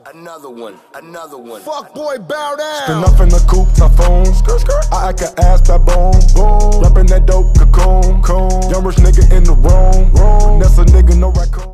Another one. Fuck boy, bow down. Spin off in the coupe, typhoon. I act a ass baboon. Boom. Rapping that dope cocoon. Young rich nigga in the room. Vanessa nigga, no raccoon.